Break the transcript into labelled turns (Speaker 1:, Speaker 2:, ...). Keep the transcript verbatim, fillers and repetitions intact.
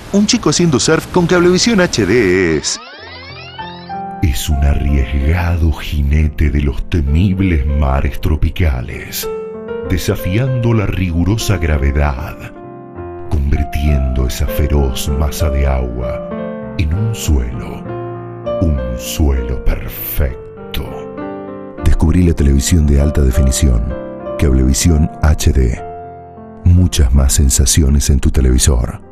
Speaker 1: Un chico haciendo surf con Cablevisión H D es...
Speaker 2: Es un arriesgado jinete de los temibles mares tropicales, desafiando la rigurosa gravedad, convirtiendo esa feroz masa de agua en un suelo, un suelo perfecto.
Speaker 3: Descubrí la televisión de alta definición, Cablevisión H D. Muchas más sensaciones en tu televisor.